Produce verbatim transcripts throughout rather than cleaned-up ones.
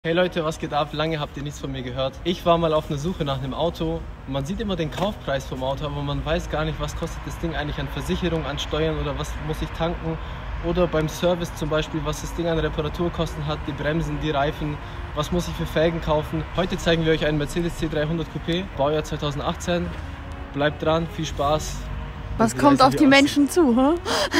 Hey Leute, was geht ab? Lange habt ihr nichts von mir gehört. Ich war mal auf einer Suche nach einem Auto. Man sieht immer den Kaufpreis vom Auto, aber man weiß gar nicht, was kostet das Ding eigentlich an Versicherung, an Steuern oder was muss ich tanken. Oder beim Service zum Beispiel, was das Ding an Reparaturkosten hat, die Bremsen, die Reifen, was muss ich für Felgen kaufen. Heute zeigen wir euch einen Mercedes C dreihundert Coupé, Baujahr zweitausendachtzehn. Bleibt dran, viel Spaß. Was kommt auf die Menschen zu, hä?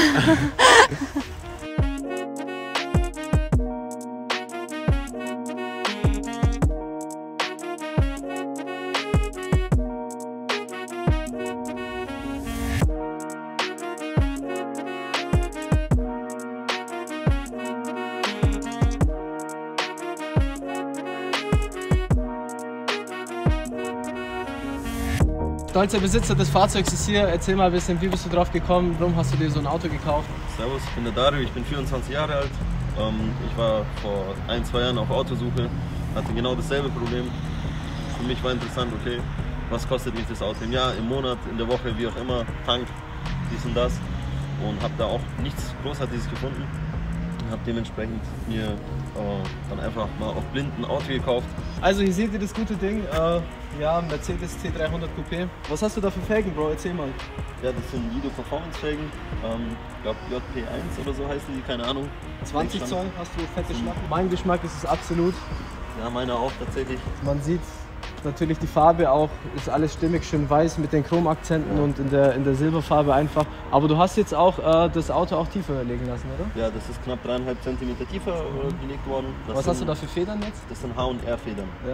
Stolzer Besitzer des Fahrzeugs ist hier. Erzähl mal ein bisschen, wie bist du drauf gekommen? Warum hast du dir so ein Auto gekauft? Servus, ich bin der Dario, ich bin vierundzwanzig Jahre alt. Ähm, ich war vor ein, zwei Jahren auf Autosuche, hatte genau dasselbe Problem. Für mich war interessant, okay, was kostet mich das Auto im Jahr, im Monat, in der Woche, wie auch immer, Tank, dies und das. Und habe da auch nichts Großartiges gefunden. Und habe dementsprechend mir äh, dann einfach mal auf blind ein Auto gekauft. Also hier seht ihr das gute Ding, äh, ja, Mercedes C dreihundert Coupé. Was hast du da für Felgen, Bro? Erzähl mal. Ja, das sind Lido Performance Felgen, ähm, ich glaube J P eins oder so heißen die, keine Ahnung. zwanzig Zoll hast du fette Schlappen. Mein Geschmack ist es absolut. Ja, meine auch tatsächlich. Man sieht natürlich die Farbe auch, ist alles stimmig, schön weiß mit den Chromakzenten ja. Und in der, in der Silberfarbe einfach. Aber du hast jetzt auch äh, das Auto auch tiefer legen lassen, oder? Ja, das ist knapp dreieinhalb Zentimeter tiefer äh, gelegt worden. Das Was sind, hast du da für Federn jetzt? Das sind H und R Federn. Ja. Ja,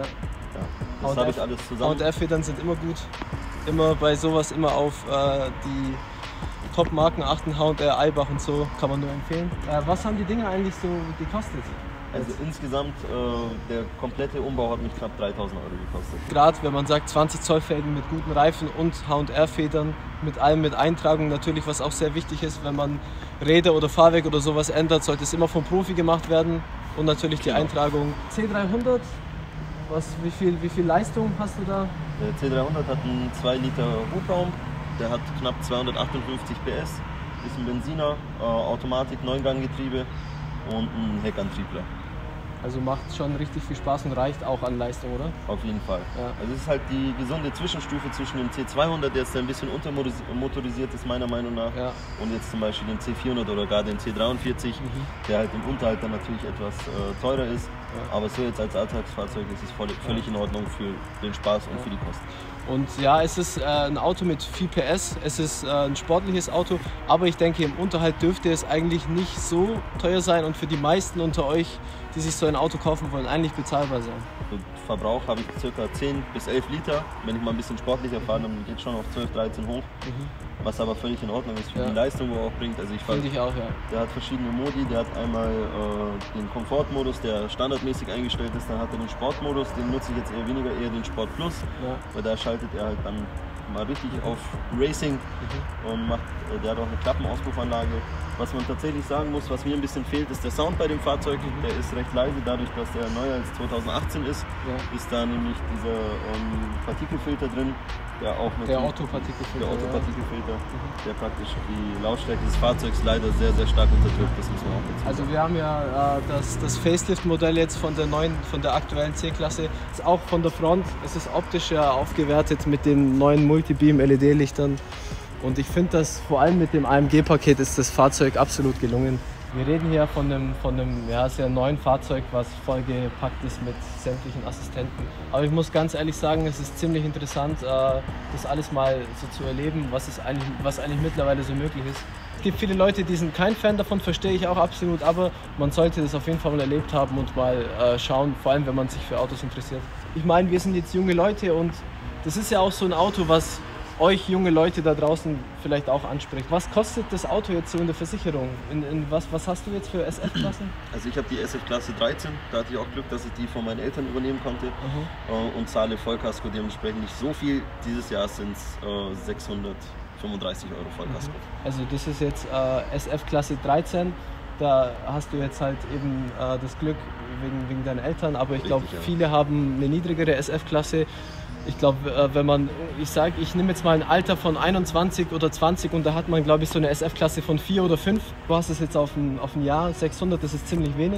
das habe ich alles zusammen. H und R Federn sind immer gut. Immer bei sowas immer auf äh, die Top-Marken achten, H und R, Eibach und so, kann man nur empfehlen. Äh, was haben die Dinge eigentlich so gekostet? Also insgesamt, äh, der komplette Umbau hat mich knapp dreitausend Euro gekostet. Gerade wenn man sagt zwanzig Zoll Felgen mit guten Reifen und H und R Federn, mit allem mit Eintragung natürlich, was auch sehr wichtig ist, wenn man Räder oder Fahrwerk oder sowas ändert, sollte es immer vom Profi gemacht werden und natürlich die genau. Eintragung. C dreihundert, was, wie, viel, wie viel Leistung hast du da? Der C dreihundert hat einen zwei Liter Hubraum, der hat knapp zweihundertachtundfünfzig P S, ist ein Benziner, äh, Automatik, Neunganggetriebe und ein Heckantriebler. Also macht schon richtig viel Spaß und reicht auch an Leistung, oder? Auf jeden Fall. Ja. Also es ist halt die gesunde Zwischenstufe zwischen dem C zweihundert, der jetzt ein bisschen untermotorisiert ist meiner Meinung nach, ja. Und jetzt zum Beispiel dem C vierhundert oder gar dem C dreiundvierzig, mhm. der halt im Unterhalt dann natürlich etwas äh, teurer ist. Ja. Aber so jetzt als Alltagsfahrzeug ist es voll, völlig in Ordnung für den Spaß und ja. für die Kosten. Und ja, es ist äh, ein Auto mit viel P S, es ist äh, ein sportliches Auto, aber ich denke, im Unterhalt dürfte es eigentlich nicht so teuer sein und für die meisten unter euch, die sich so ein Auto kaufen wollen, eigentlich bezahlbar sein. Für Verbrauch habe ich ca. zehn bis elf Liter, wenn ich mal ein bisschen sportlicher fahre, dann geht es schon auf zwölf, dreizehn hoch. Mhm. Was aber völlig in Ordnung ist für ja. die Leistung, wo er auch bringt. Also ich Finde ich auch, ja. Der hat verschiedene Modi, der hat einmal äh, den Komfortmodus, der standardmäßig eingestellt ist, dann hat er den Sportmodus, den nutze ich jetzt eher weniger, eher den Sport Plus, ja. weil da schaltet er halt dann mal richtig auf Racing mhm. und macht, äh, der hat auch eine Klappenauspuffanlage. Was man tatsächlich sagen muss, was mir ein bisschen fehlt, ist der Sound bei dem Fahrzeug. Mhm. Der ist recht leise, dadurch, dass der neuer als zweitausendachtzehn ist, ja. ist da nämlich dieser ähm, Partikelfilter drin. Der auch der Autopartikelfilter, der, Autopartikelfilter ja. mhm. der praktisch die Lautstärke des Fahrzeugs leider sehr, sehr stark unterdrückt, das muss man auch dazu sagen. Also wir haben ja äh, das, das Facelift-Modell jetzt von der neuen, von der aktuellen C-Klasse, ist auch von der Front, es ist optisch ja aufgewertet mit den neuen Multibeam-L E D-Lichtern und ich finde, dass vor allem mit dem A M G-Paket ist das Fahrzeug absolut gelungen. Wir reden hier von einem, von einem ja, sehr neuen Fahrzeug, was vollgepackt ist mit sämtlichen Assistenten. Aber ich muss ganz ehrlich sagen, es ist ziemlich interessant, das alles mal so zu erleben, was, es eigentlich, was eigentlich mittlerweile so möglich ist. Es gibt viele Leute, die sind kein Fan davon, verstehe ich auch absolut, aber man sollte das auf jeden Fall mal erlebt haben und mal schauen, vor allem wenn man sich für Autos interessiert. Ich meine, wir sind jetzt junge Leute und das ist ja auch so ein Auto, was euch junge Leute da draußen vielleicht auch anspricht. Was kostet das Auto jetzt so in der Versicherung? In, in was, was hast du jetzt für S F-Klassen? Also ich habe die S F-Klasse dreizehn, da hatte ich auch Glück, dass ich die von meinen Eltern übernehmen konnte mhm. und zahle Vollkasko dementsprechend nicht so viel. Dieses Jahr sind es äh, sechshundertfünfunddreißig Euro Vollkasko. Also das ist jetzt äh, S F-Klasse dreizehn. Da hast du jetzt halt eben äh, das Glück wegen, wegen deinen Eltern, aber ich glaube, ja. viele haben eine niedrigere S F-Klasse. Ich glaube, wenn man, ich sage, ich nehme jetzt mal ein Alter von einundzwanzig oder zwanzig und da hat man, glaube ich, so eine S F-Klasse von vier oder fünf. Du hast es jetzt auf ein, auf ein Jahr, sechshundert, das ist ziemlich wenig.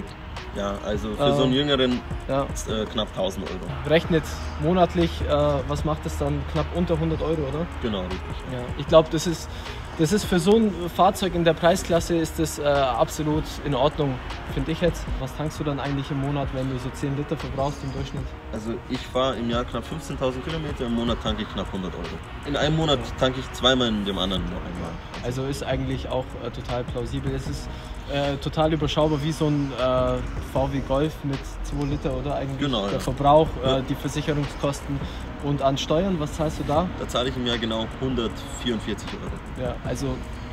Ja, also für äh, so einen jüngeren ja. äh, knapp tausend Euro. Rechnet monatlich, äh, was macht das dann? Knapp unter hundert Euro, oder? Genau, richtig. Ja. Ich glaube, das ist, das ist für so ein Fahrzeug in der Preisklasse ist das äh, absolut in Ordnung, finde ich jetzt. Was tankst du dann eigentlich im Monat, wenn du so zehn Liter verbrauchst im Durchschnitt? Also ich fahre im Jahr knapp fünfzehntausend Kilometer, im Monat tanke ich knapp hundert Euro. In einem Monat tanke ich zweimal, in dem anderen noch einmal. Also ist eigentlich auch äh, total plausibel. Es ist äh, total überschaubar, wie so ein äh, V W Golf mit zwei Liter, oder eigentlich? Genau, der ja. Verbrauch, äh, ja. die Versicherungskosten und an Steuern, was zahlst du da? Da zahle ich im Jahr genau hundertvierundvierzig Euro. Ja, also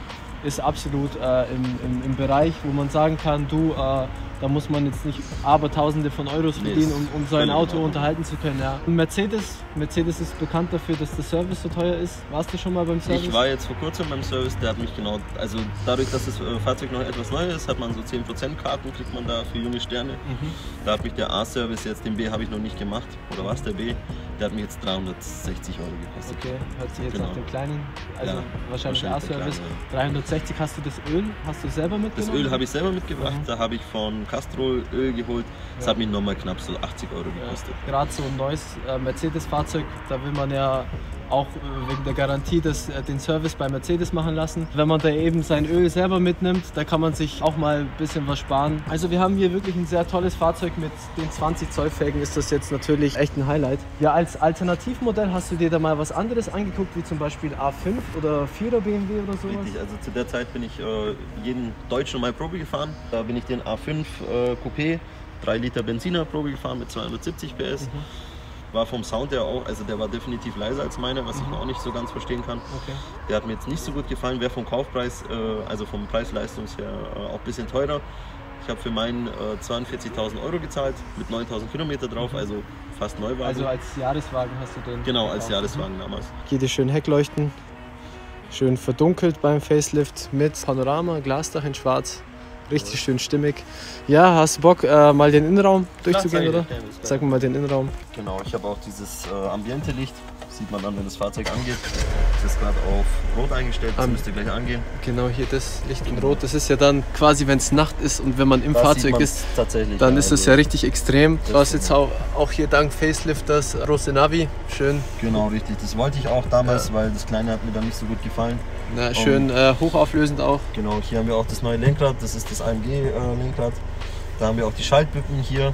ist absolut äh, im, im, im Bereich, wo man sagen kann, du, äh, da muss man jetzt nicht Abertausende von Euros nee, verdienen, um, um so ein Auto genau. unterhalten zu können. Ja. Und Mercedes, Mercedes ist bekannt dafür, dass der Service so teuer ist. Warst du schon mal beim Service? Ich war jetzt vor kurzem beim Service, der hat mich genau, also dadurch, dass das Fahrzeug noch etwas neu ist, hat man so zehn Prozent Karten, kriegt man da für junge Sterne. Mhm. Da hat mich der A-Service, jetzt den B habe ich noch nicht gemacht, oder war es der B? Der hat mich jetzt dreihundertsechzig Euro gekostet. Okay, hört sich jetzt genau. nach dem kleinen, also ja, wahrscheinlich A-Service. Ja. dreihundertsechzig, hast du das Öl, hast du selber mitgebracht? Das Öl habe ich selber mitgebracht, mhm. da habe ich von Castrol Öl geholt. Das ja. hat mich nochmal knapp so achtzig Euro gekostet. Ja. Gerade so ein neues äh, Mercedes-Fahrzeug, da will man ja auch äh, wegen der Garantie das, äh, den Service bei Mercedes machen lassen. Wenn man da eben sein Öl selber mitnimmt, da kann man sich auch mal ein bisschen was sparen. Also wir haben hier wirklich ein sehr tolles Fahrzeug mit den zwanzig Zoll Felgen, ist das jetzt natürlich echt ein Highlight. Ja, als Alternativmodell hast du dir da mal was anderes angeguckt, wie zum Beispiel A fünf oder vierer B M W oder sowas? Richtig, also zu der Zeit bin ich äh, jeden Deutschen mal Probe gefahren. Da bin ich den A fünf äh, Coupé, drei Liter Benziner Probe gefahren mit zweihundertsiebzig P S. Mhm. War vom Sound her auch, also der war definitiv leiser als meiner, was ich auch nicht so ganz verstehen kann. Okay. Der hat mir jetzt nicht so gut gefallen, wäre vom Kaufpreis, äh, also vom Preis-Leistungs her äh, auch ein bisschen teurer. Ich habe für meinen äh, zweiundvierzigtausend Euro gezahlt, mit neuntausend Kilometer drauf, mhm. also fast Neuwagen. Also als Jahreswagen hast du den? Genau, als Jahreswagen damals. Hier die schönen Heckleuchten, schön verdunkelt beim Facelift mit Panorama, Glasdach in schwarz. Richtig schön stimmig. Ja, hast du Bock, äh, mal den Innenraum durchzugehen, ja, oder? Zeig mir mal den Innenraum. Genau, ich habe auch dieses äh, Ambiente-Licht. Sieht man dann, wenn das Fahrzeug angeht. Das ist gerade auf Rot eingestellt, das um, müsste gleich angehen. Genau, hier das Licht in Rot. Das ist ja dann quasi, wenn es Nacht ist und wenn man im das Fahrzeug ist, dann ja, ist das also ja richtig extrem. Du hast jetzt auch, auch hier dank Facelift das große Navi. Schön. Genau, richtig. Das wollte ich auch damals, ja. weil das kleine hat mir dann nicht so gut gefallen. Na, schön äh, hochauflösend auch. Genau, hier haben wir auch das neue Lenkrad. Das ist das A M G-Lenkrad. Da haben wir auch die Schaltbücken hier.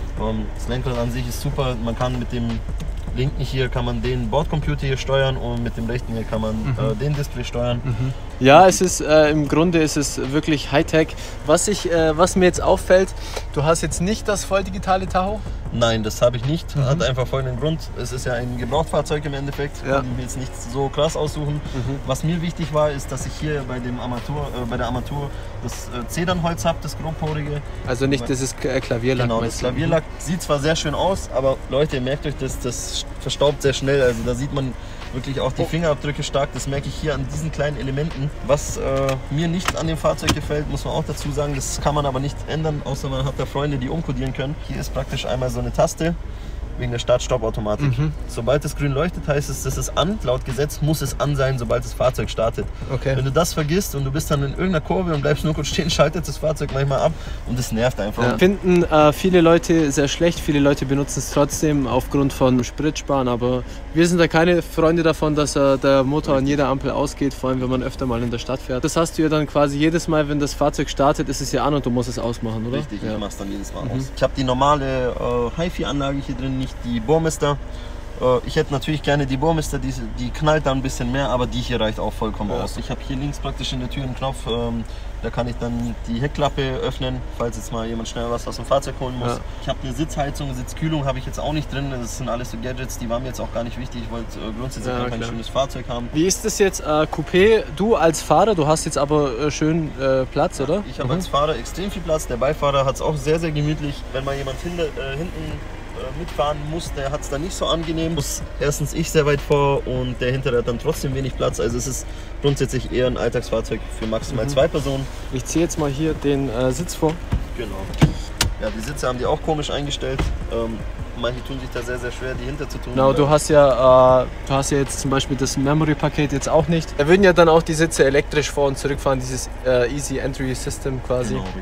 Das Lenkrad an sich ist super. Man kann mit dem linken hier kann man den Bordcomputer hier steuern und mit dem rechten hier kann man mhm. äh, den Display steuern. Mhm. Ja, es ist äh, im Grunde ist es wirklich Hightech. Was ich, äh, was mir jetzt auffällt, du hast jetzt nicht das voll digitale Tacho? Nein, das habe ich nicht. Mhm. Hat einfach folgenden Grund. Es ist ja ein Gebrauchtfahrzeug im Endeffekt. Ja. Konnte ich mir jetzt nicht so krass aussuchen. Mhm. Was mir wichtig war, ist, dass ich hier bei dem Armatur, äh, bei der Armatur das äh, Zedernholz habe, das grobporige. Also nicht dieses Klavierlack. Genau, das Klavierlack sieht zwar sehr schön aus, aber Leute, ihr merkt euch, das, das verstaubt sehr schnell. Also da sieht man wirklich auch die Fingerabdrücke stark. Das merke ich hier an diesen kleinen Elementen. Was äh, mir nicht an dem Fahrzeug gefällt, muss man auch dazu sagen, das kann man aber nicht ändern, außer man hat da Freunde, die umkodieren können. Hier ist praktisch einmal so eine Taste wegen der Start-Stopp-Automatik. Mhm. Sobald das grün leuchtet, heißt es, das ist an. Laut Gesetz muss es an sein, sobald das Fahrzeug startet. Okay. Wenn du das vergisst und du bist dann in irgendeiner Kurve und bleibst nur kurz stehen, schaltet das Fahrzeug manchmal ab und das nervt einfach. Ja. Finden äh, viele Leute sehr schlecht, viele Leute benutzen es trotzdem aufgrund von Spritsparen, aber wir sind da keine Freunde davon, dass äh, der Motor an jeder Ampel ausgeht, vor allem wenn man öfter mal in der Stadt fährt. Das hast du ja dann quasi jedes Mal, wenn das Fahrzeug startet, ist es ja an und du musst es ausmachen, oder? Richtig, ja. Ich mach's dann jedes Mal mhm. aus. Ich habe die normale äh, Hi-Fi-Anlage hier drin, nicht die Bohrmister. Äh, ich hätte natürlich gerne die Bohrmister, die, die knallt dann ein bisschen mehr, aber die hier reicht auch vollkommen ja. aus. Ich habe hier links praktisch in der Tür einen Knopf, ähm, da kann ich dann die Heckklappe öffnen, falls jetzt mal jemand schnell was aus dem Fahrzeug holen muss. Ja. Ich habe eine Sitzheizung, Sitzkühlung habe ich jetzt auch nicht drin, das sind alles so Gadgets, die waren mir jetzt auch gar nicht wichtig, ich wollte äh, grundsätzlich ja, ein schönes Fahrzeug haben. Wie ist das jetzt, äh, Coupé, du als Fahrer, du hast jetzt aber äh, schön äh, Platz, ja, oder? Ich habe mhm. als Fahrer extrem viel Platz, der Beifahrer hat es auch sehr, sehr gemütlich. Wenn mal jemand hinter, äh, hinten mitfahren muss, der hat es dann nicht so angenehm. Muss erstens ich sehr weit vor und der hintere hat dann trotzdem wenig Platz. Also es ist grundsätzlich eher ein Alltagsfahrzeug für maximal mhm. zwei Personen. Ich ziehe jetzt mal hier den äh, Sitz vor. Genau. Ja, die Sitze haben die auch komisch eingestellt. Ähm, manche tun sich da sehr, sehr schwer, die hinter zu tun. Genau, du hast ja, äh, du hast ja jetzt zum Beispiel das Memory-Paket jetzt auch nicht. Da würden ja dann auch die Sitze elektrisch vor- und zurückfahren, dieses äh, Easy Entry System quasi. Genau, richtig.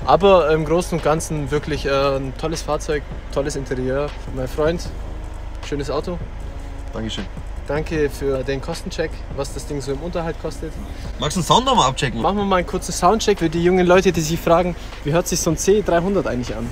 Aber im Großen und Ganzen wirklich äh, ein tolles Fahrzeug, tolles Interieur. Mein Freund, schönes Auto. Dankeschön. Danke für den Kostencheck, was das Ding so im Unterhalt kostet. Magst du den Sound nochmal abchecken? Machen wir mal einen kurzen Soundcheck für die jungen Leute, die sich fragen, wie hört sich so ein C dreihundert eigentlich an?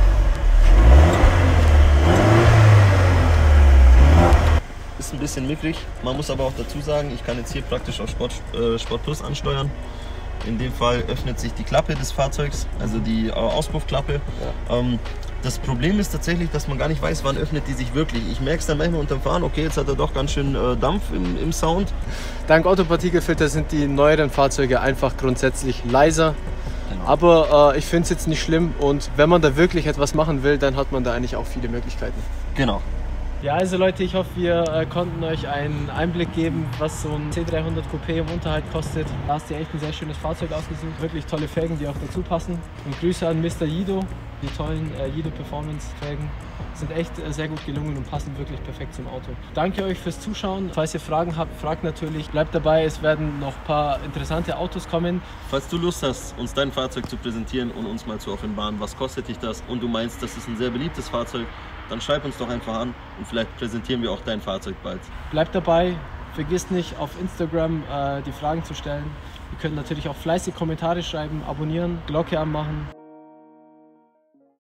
Ist ein bisschen mickrig. Man muss aber auch dazu sagen, ich kann jetzt hier praktisch auf Sport, äh, Sport Plus ansteuern. In dem Fall öffnet sich die Klappe des Fahrzeugs, also die äh, Auspuffklappe. Ja. Ähm, das Problem ist tatsächlich, dass man gar nicht weiß, wann öffnet die sich wirklich. Ich merke es dann manchmal unterm Fahren, okay, jetzt hat er doch ganz schön äh, Dampf im, im Sound. Dank Otto-Partikelfilter sind die neueren Fahrzeuge einfach grundsätzlich leiser. Genau. Aber äh, ich finde es jetzt nicht schlimm und wenn man da wirklich etwas machen will, dann hat man da eigentlich auch viele Möglichkeiten. Genau. Ja, also Leute, ich hoffe, wir äh, konnten euch einen Einblick geben, was so ein C dreihundert Coupé im Unterhalt kostet. Da hast du echt ein sehr schönes Fahrzeug ausgesucht, wirklich tolle Felgen, die auch dazu passen. Und Grüße an Mister Yido, die tollen äh, Yido Performance Felgen sind echt äh, sehr gut gelungen und passen wirklich perfekt zum Auto. Danke euch fürs Zuschauen. Falls ihr Fragen habt, fragt natürlich. Bleibt dabei, es werden noch ein paar interessante Autos kommen. Falls du Lust hast, uns dein Fahrzeug zu präsentieren und uns mal zu offenbaren, was kostet dich das und du meinst, das ist ein sehr beliebtes Fahrzeug, dann schreib uns doch einfach an und vielleicht präsentieren wir auch dein Fahrzeug bald. Bleibt dabei, vergisst nicht auf Instagram äh, die Fragen zu stellen. Ihr könnt natürlich auch fleißig Kommentare schreiben, abonnieren, Glocke anmachen.